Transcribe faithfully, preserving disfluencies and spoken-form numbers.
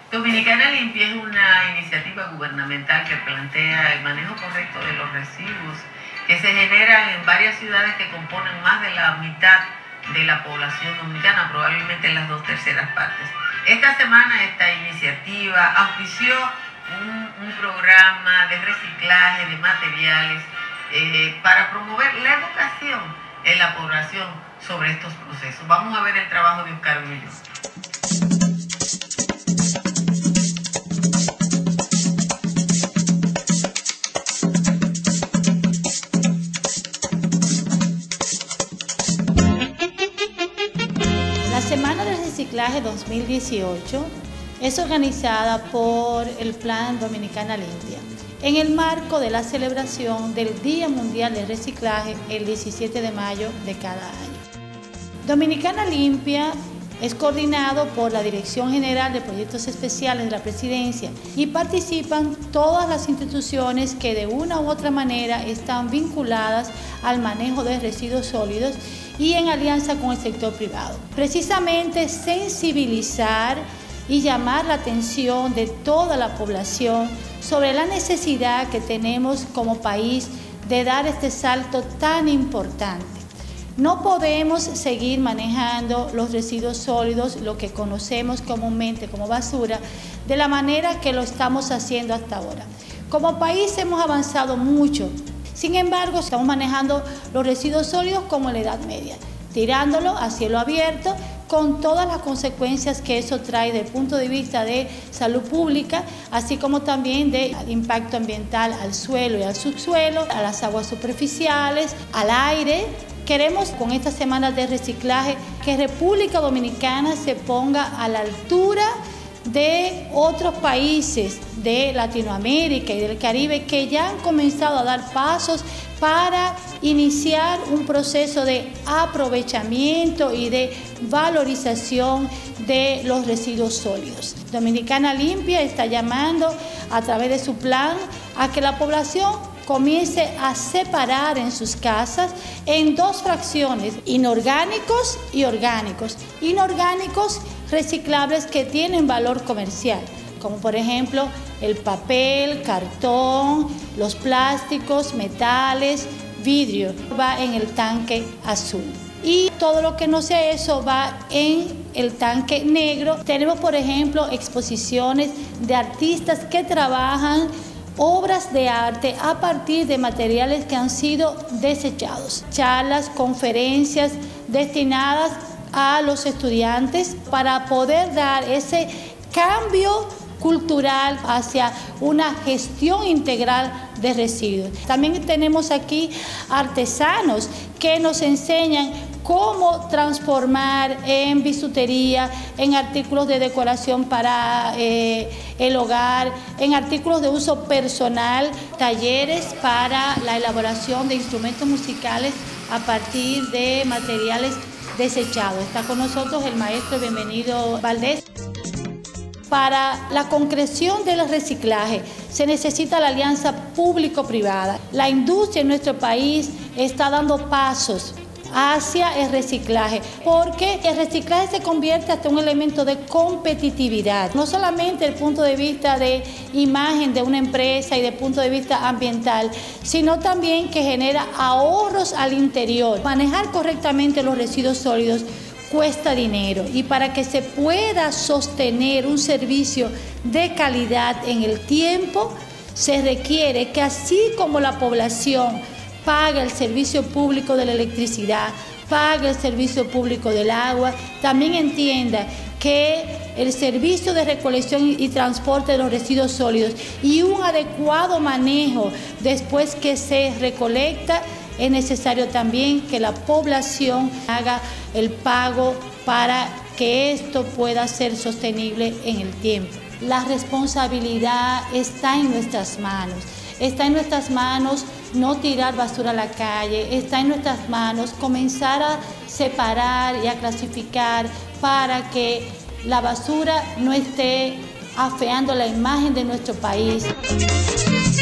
Dominicana Limpia es una iniciativa gubernamental que plantea el manejo correcto de los residuos que se generan en varias ciudades que componen más de la mitad de la población dominicana, probablemente en las dos terceras partes. Esta semana esta iniciativa auspició un, un programa de reciclaje de materiales eh, para promover la educación en la población sobre estos procesos. Vamos a ver el trabajo de Oscar Villó. La Semana del Reciclaje dos mil dieciocho es organizada por el Plan Dominicana Limpia en el marco de la celebración del Día Mundial del Reciclaje el diecisiete de mayo de cada año. Dominicana Limpia es coordinado por la Dirección General de Proyectos Especiales de la Presidencia y participan todas las instituciones que de una u otra manera están vinculadas al manejo de residuos sólidos y en alianza con el sector privado. Precisamente sensibilizar y llamar la atención de toda la población sobre la necesidad que tenemos como país de dar este salto tan importante. No podemos seguir manejando los residuos sólidos, lo que conocemos comúnmente como basura, de la manera que lo estamos haciendo hasta ahora. Como país hemos avanzado mucho, sin embargo estamos manejando los residuos sólidos como en la Edad Media, tirándolo a cielo abierto, con todas las consecuencias que eso trae desde el punto de vista de salud pública, así como también de impacto ambiental al suelo y al subsuelo, a las aguas superficiales, al aire. Queremos con estas semanas de reciclaje que República Dominicana se ponga a la altura de otros países de Latinoamérica y del Caribe que ya han comenzado a dar pasos para iniciar un proceso de aprovechamiento y de valorización de los residuos sólidos. Dominicana Limpia está llamando a través de su plan a que la población comience a separar en sus casas en dos fracciones, inorgánicos y orgánicos. Inorgánicos reciclables que tienen valor comercial, como por ejemplo el papel, cartón, los plásticos, metales, vidrio, va en el tanque azul. Y todo lo que no sea eso va en el tanque negro. Tenemos, por ejemplo, exposiciones de artistas que trabajan obras de arte a partir de materiales que han sido desechados. Charlas, conferencias destinadas a los estudiantes para poder dar ese cambio cultural hacia una gestión integral de residuos. También tenemos aquí artesanos que nos enseñan cómo transformar en bisutería, en artículos de decoración para eh, el hogar, en artículos de uso personal, talleres para la elaboración de instrumentos musicales a partir de materiales desechados. Está con nosotros el maestro Bienvenido Valdés. Para la concreción del reciclaje se necesita la alianza público-privada. La industria en nuestro país está dando pasos hacia el reciclaje, porque el reciclaje se convierte hasta un elemento de competitividad, no solamente desde el punto de vista de imagen de una empresa y desde el punto de vista ambiental, sino también que genera ahorros al interior. Manejar correctamente los residuos sólidos cuesta dinero y para que se pueda sostener un servicio de calidad en el tiempo, se requiere que así como la población paga el servicio público de la electricidad, paga el servicio público del agua, también entienda que el servicio de recolección y transporte de los residuos sólidos y un adecuado manejo después que se recolecta, es necesario también que la población haga el pago para que esto pueda ser sostenible en el tiempo. La responsabilidad está en nuestras manos. Está en nuestras manos no tirar basura a la calle, está en nuestras manos comenzar a separar y a clasificar para que la basura no esté afeando la imagen de nuestro país.